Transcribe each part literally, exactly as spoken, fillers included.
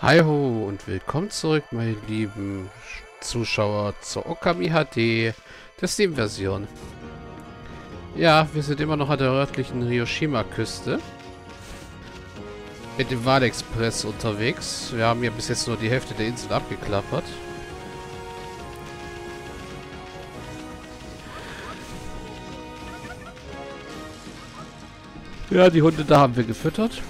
Hi ho und willkommen zurück, meine lieben Zuschauer, zur Okami H D der Steam-Version. Ja, wir sind immer noch an der örtlichen Ryoshima-Küste mit dem Walexpress unterwegs. Wir haben ja bis jetzt nur die Hälfte der Insel abgeklappert. Ja, die Hunde da haben wir gefüttert.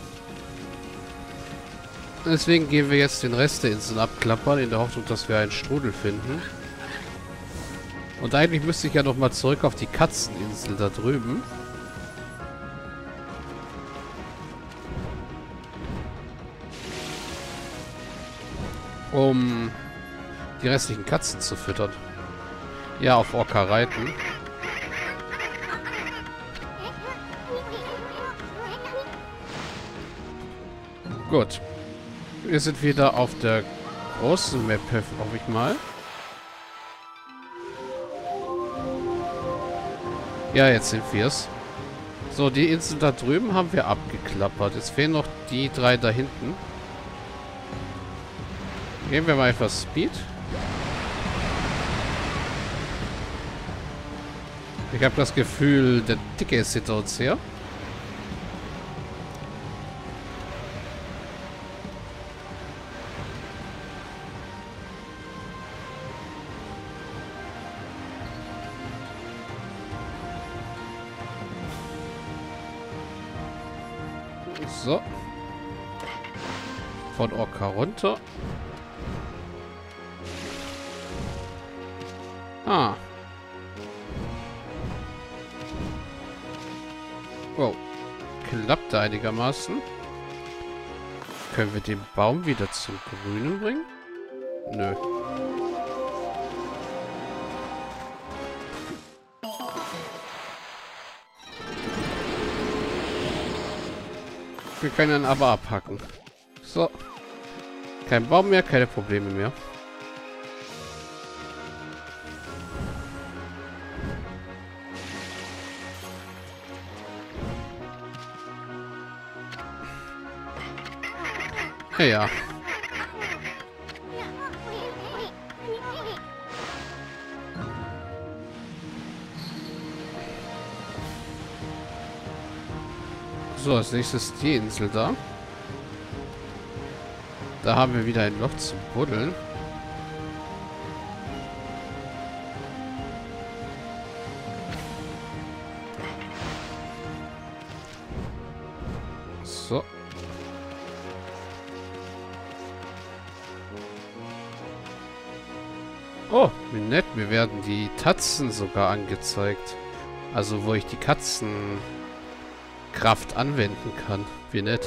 Deswegen gehen wir jetzt den Rest der Insel abklappern, in der Hoffnung, dass wir einen Strudel finden. Und eigentlich müsste ich ja noch mal zurück auf die Katzeninsel da drüben. Um die restlichen Katzen zu füttern. Ja, auf Orca reiten. Gut. Wir sind wieder auf der großen Map, hoffe ich mal. Ja, jetzt sind wir es. So, die Insel da drüben haben wir abgeklappert. Jetzt fehlen noch die drei da hinten. Geben wir mal etwas Speed. Ich habe das Gefühl, der Dicke ist hinter uns her. So. Von Orca runter. Ah. Wow. Klappt einigermaßen. Können wir den Baum wieder zum Grünen bringen? Nö. Wir können ihn aber abhacken. So. Kein Baum mehr, keine Probleme mehr. Ja, ja. So, als nächstes die Insel da. Da haben wir wieder ein Loch zum Buddeln. So. Oh, wie nett. Mir werden die Tatzen sogar angezeigt. Also, wo ich die Katzen Kraft anwenden kann. Wie nett.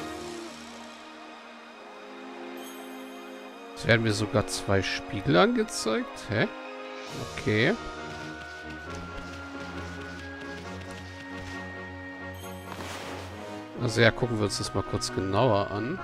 Es werden mir sogar zwei Spiegel angezeigt. Hä? Okay. Also ja, gucken wir uns das mal kurz genauer an.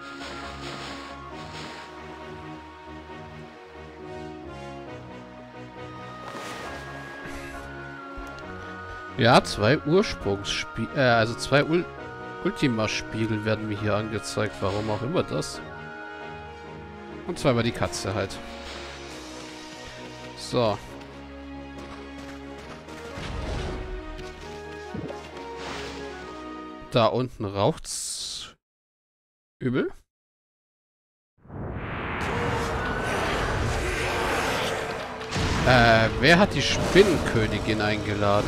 Ja, zwei Ursprungsspiegel, äh, also zwei Ul Ultima-Spiegel werden mir hier angezeigt. Warum auch immer das. Und zweimal die Katze halt. So. Da unten raucht's übel. Äh, wer hat die Spinnenkönigin eingeladen?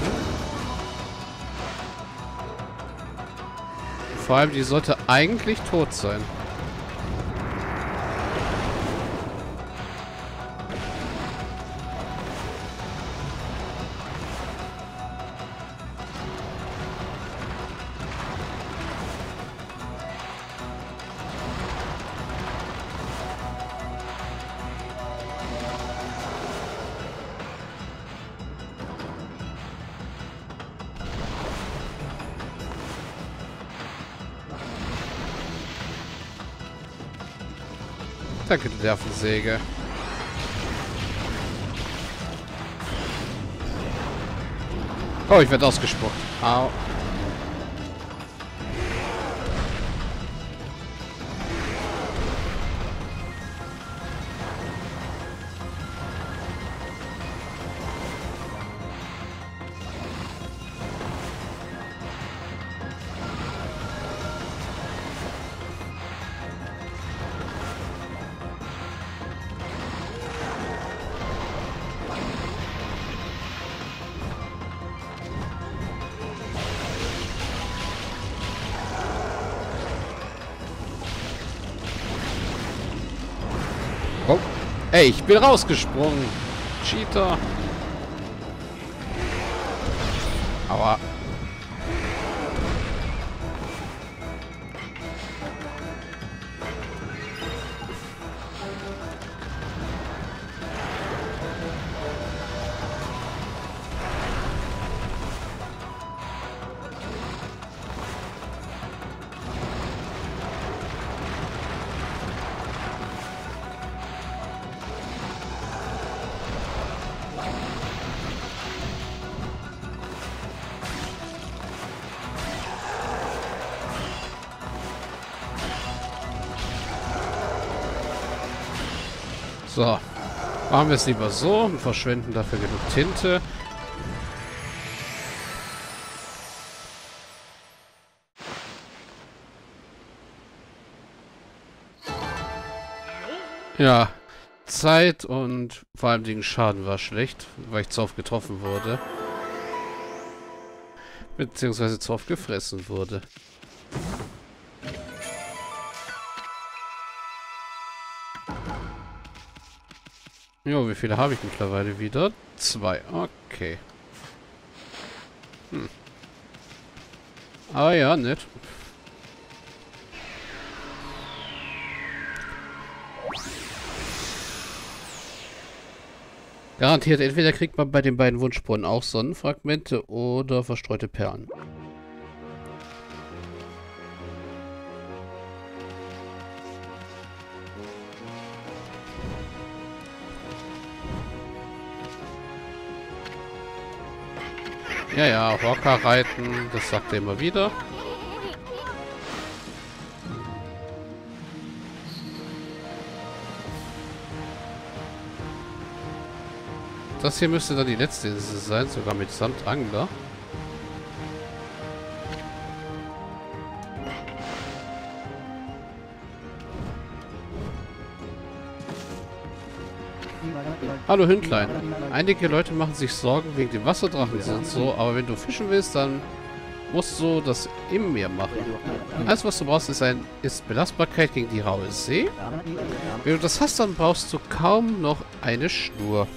Vor allem, die sollte eigentlich tot sein. Danke, du Nervensäge. Oh, ich werde ausgespuckt. Au. Ey, ich bin rausgesprungen. Cheater. Aua. So. Machen wir es lieber so und verschwenden dafür genug Tinte. Ja. Zeit und vor allem den Schaden war schlecht, weil ich zu oft getroffen wurde. Beziehungsweise zu oft gefressen wurde. Jo, wie viele habe ich mittlerweile wieder? Zwei. Okay. Hm. Aber ja, nett. Garantiert, entweder kriegt man bei den beiden Wunschspuren auch Sonnenfragmente oder verstreute Perlen. Ja, ja, Orca reiten, das sagt er immer wieder. Das hier müsste dann die letzte Insel sein, sogar mit Sandangler. Hallo Hündlein. Einige Leute machen sich Sorgen wegen dem Wasserdrachen und so, aber wenn du fischen willst, dann musst du das im Meer machen. Alles, was du brauchst, ist, ein, ist Belastbarkeit gegen die raue See. Wenn du das hast, dann brauchst du kaum noch eine Schnur.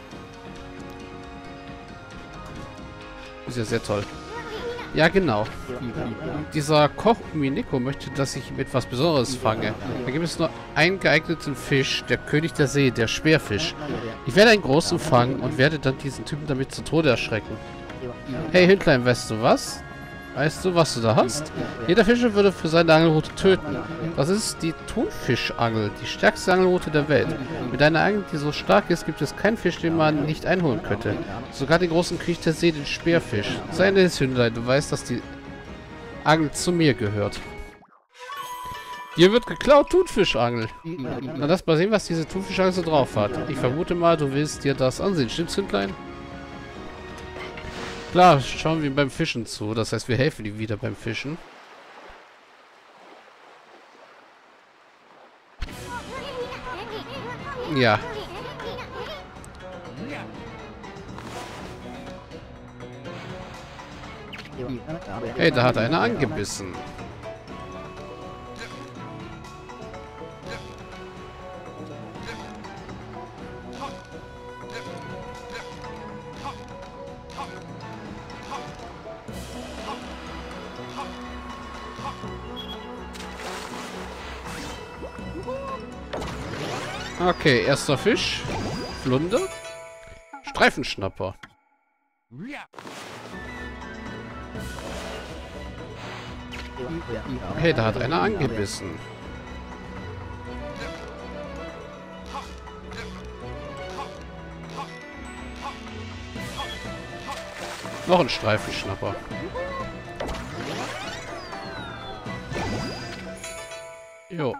Ist ja sehr toll. Ja, genau. Dieser Koch Mineko möchte, dass ich ihm etwas Besonderes fange. Da gibt es nur einen geeigneten Fisch, der König der See, der Schwerfisch. Ich werde einen großen fangen und werde dann diesen Typen damit zu Tode erschrecken. Hey Hündlein, weißt du was? Weißt du, was du da hast? Jeder Fischer würde für seine Angelrute töten. Das ist die Thunfischangel, die stärkste Angelrute der Welt. Mit einer Angel, die so stark ist, gibt es keinen Fisch, den man nicht einholen könnte. Sogar den großen König der See, den Speerfisch. Sei ein Hündlein, du weißt, dass die Angel zu mir gehört. Hier wird geklaut, Thunfischangel. Na, lass mal sehen, was diese Thunfischangel so drauf hat. Ich vermute mal, du willst dir das ansehen, stimmt's, Hündlein? Klar, schauen wir ihm beim Fischen zu. Das heißt, wir helfen ihm wieder beim Fischen. Ja. Hey, da hat einer angebissen. Okay, erster Fisch. Flunder. Streifenschnapper. Hey, da hat einer angebissen. Noch ein Streifenschnapper. Jo.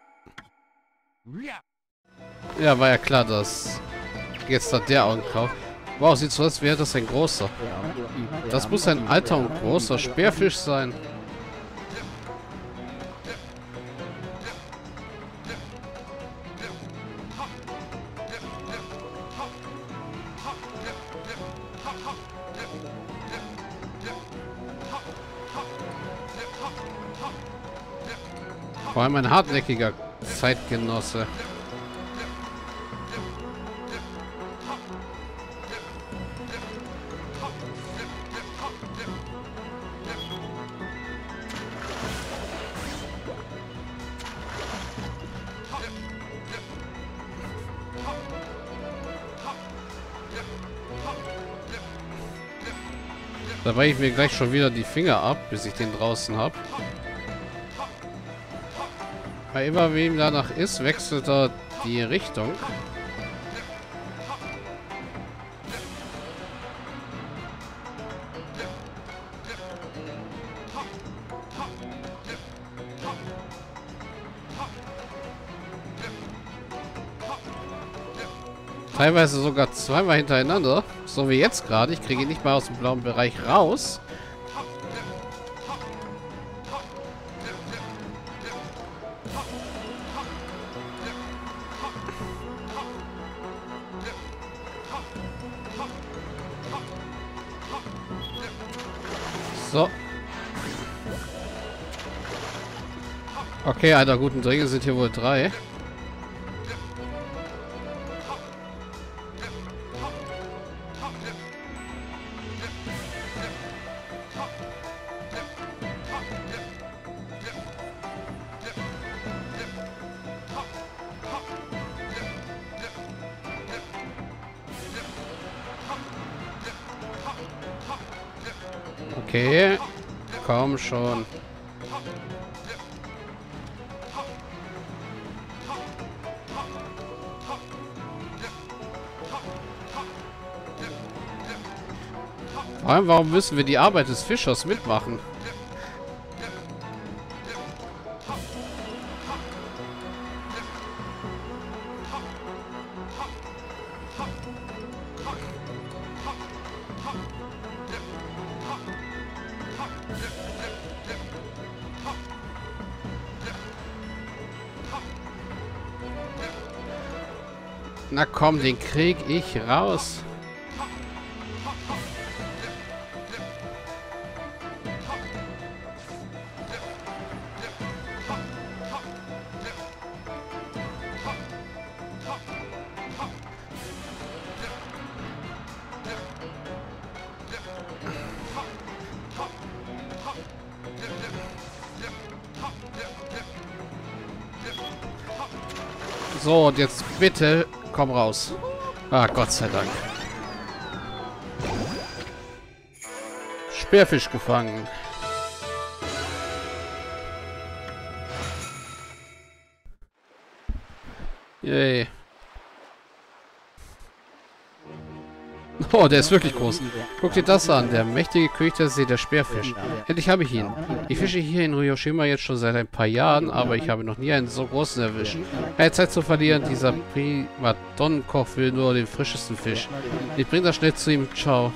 Ja, war ja klar, dass jetzt hat der Augenkauft. Wow, sieht so aus, als wäre das ein großer. Das muss ein alter und großer Speerfisch sein. Vor allem ein hartnäckiger Zeitgenosse. Da weiche ich mir gleich schon wieder die Finger ab, bis ich den draußen habe. Weil immer wem danach ist, wechselt er die Richtung. Teilweise sogar zweimal hintereinander. So wie jetzt gerade. Ich kriege ihn nicht mal aus dem blauen Bereich raus. So. Okay, einer guten Dinge sind hier wohl drei. Okay, komm schon. Vor allem, warum müssen wir die Arbeit des Fischers mitmachen? Na komm, den krieg ich raus. So, und jetzt bitte komm raus. Ah, Gott sei Dank. Speerfisch gefangen. Yay. Oh, der ist wirklich groß. Guck dir das an. Der mächtige König der See, der Speerfisch. Endlich habe ich ihn. Ich fische hier in Ryoshima jetzt schon seit ein paar Jahren, aber ich habe noch nie einen so großen erwischt. Keine Zeit zu verlieren. Dieser Primadonnenkoch will nur den frischesten Fisch. Ich bringe das schnell zu ihm. Ciao.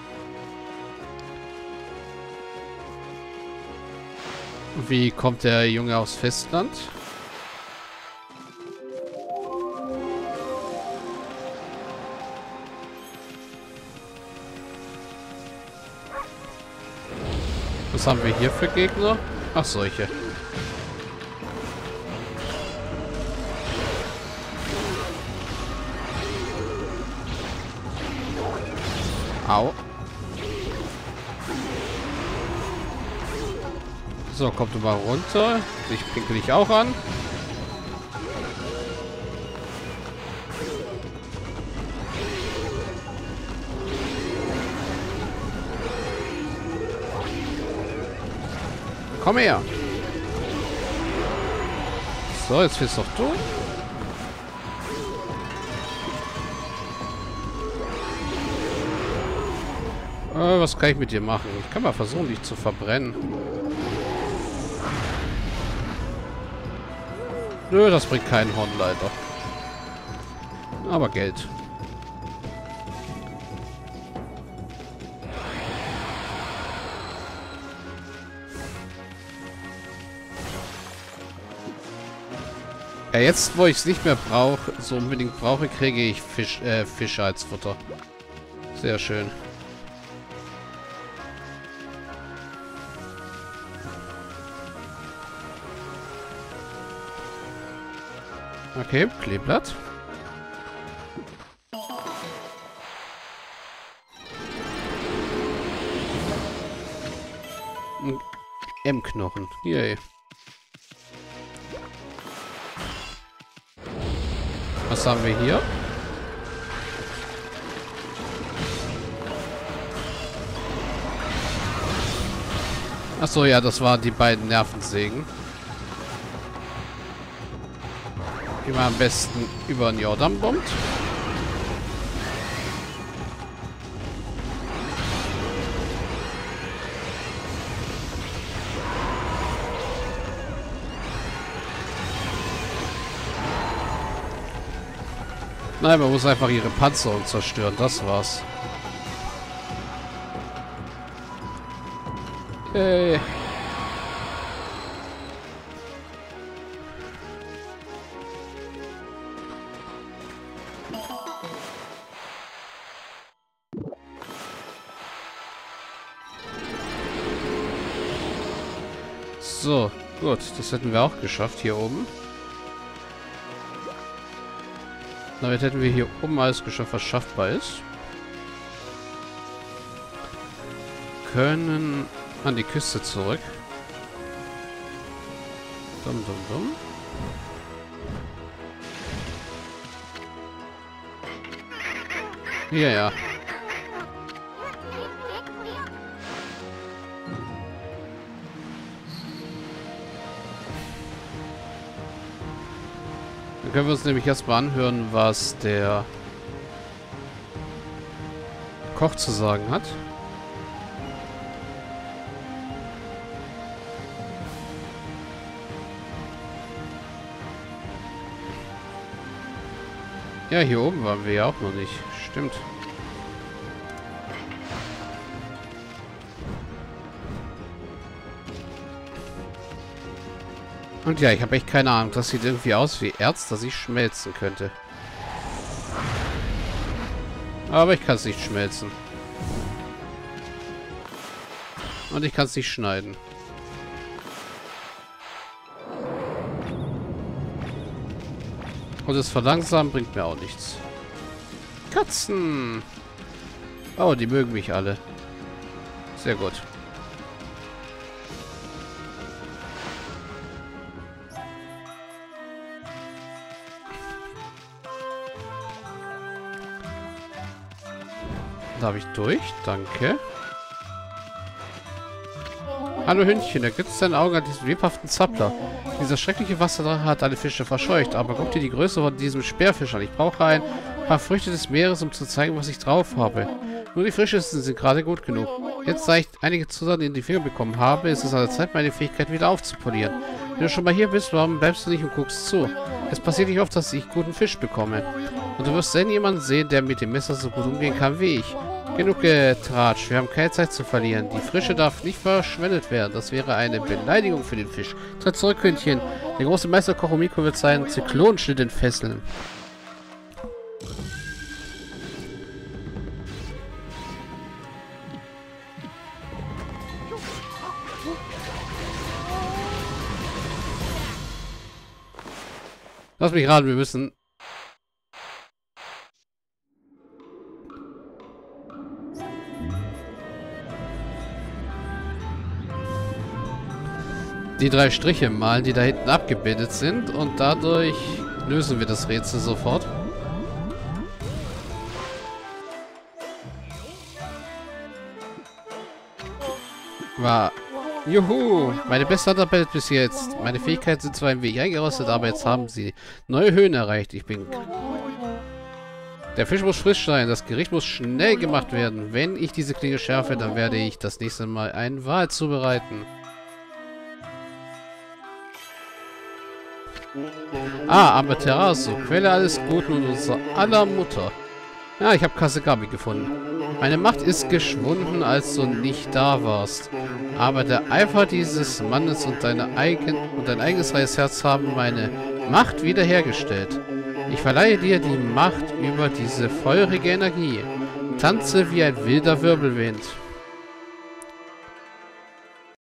Wie kommt der Junge aufs Festland? Was haben wir hier für Gegner? Ach, solche. Au. So, kommt du mal runter. Ich pinkel dich auch an. Komm her. So, jetzt bist doch du. Äh, was kann ich mit dir machen? Ich kann mal versuchen, dich zu verbrennen. Nö, das bringt keinen Horn leider. Aber Geld. Ja, jetzt, wo ich es nicht mehr brauche, so unbedingt brauche, kriege ich Fisch, äh, Fische als Futter. Sehr schön. Okay, Kleeblatt. M-Knochen. Yay. Was haben wir hier? Achso, ja, das waren die beiden Nervensägen. Die man am besten über den Jordan bombt. Nein, man muss einfach ihre Panzerung zerstören, das war's. Hey. So, gut, das hätten wir auch geschafft hier oben. Damit hätten wir hier oben alles geschafft, was schaffbar ist. Können an die Küste zurück. Dumm, dumm, dumm. Ja, ja. Dann können wir uns nämlich erstmal anhören, was der Koch zu sagen hat. Ja, hier oben waren wir ja auch noch nicht. Stimmt. Und ja, ich habe echt keine Ahnung. Das sieht irgendwie aus wie Erz, das ich schmelzen könnte. Aber ich kann es nicht schmelzen. Und ich kann es nicht schneiden. Und das Verlangsamen bringt mir auch nichts. Katzen! Oh, die mögen mich alle. Sehr gut. Darf ich durch? Danke. Hallo Hündchen, ergötzt dein Auge an diesem lebhaften Zappler. Dieser schreckliche Wasserdrache hat alle Fische verscheucht, aber guck dir die Größe von diesem Speerfisch an. Ich brauche ein paar Früchte des Meeres, um zu zeigen, was ich drauf habe. Nur die Frischesten sind gerade gut genug. Jetzt, da ich einige Zutaten in die Finger bekommen habe, ist es an der Zeit, meine Fähigkeit wieder aufzupolieren. Wenn du schon mal hier bist, warum bleibst du nicht und guckst zu? Es passiert nicht oft, dass ich guten Fisch bekomme. Und du wirst selten jemanden sehen, der mit dem Messer so gut umgehen kann wie ich. Genug getratscht. Wir haben keine Zeit zu verlieren. Die Frische darf nicht verschwendet werden. Das wäre eine Beleidigung für den Fisch. Tritt zurück, Hündchen. Der große Meisterkoch Omiko wird seinen Zyklonenschnitt entfesseln. Lass mich raten, wir müssen... die drei Striche malen, die da hinten abgebildet sind, und dadurch lösen wir das Rätsel sofort. War. Juhu! Meine beste Handarbeit bis jetzt. Meine Fähigkeiten sind zwar ein wenig eingerostet, aber jetzt haben sie neue Höhen erreicht. Ich bin... Der Fisch muss frisch sein. Das Gericht muss schnell gemacht werden. Wenn ich diese Klinge schärfe, dann werde ich das nächste Mal einen Wal zubereiten. Ah, Amaterasu, Quelle alles Guten und unser aller Mutter. Ja, ich habe Kasegami gefunden. Meine Macht ist geschwunden, als du nicht da warst. Aber der Eifer dieses Mannes und, deine eigen und dein eigenes reines Herz haben meine Macht wiederhergestellt. Ich verleihe dir die Macht über diese feurige Energie. Tanze wie ein wilder Wirbelwind.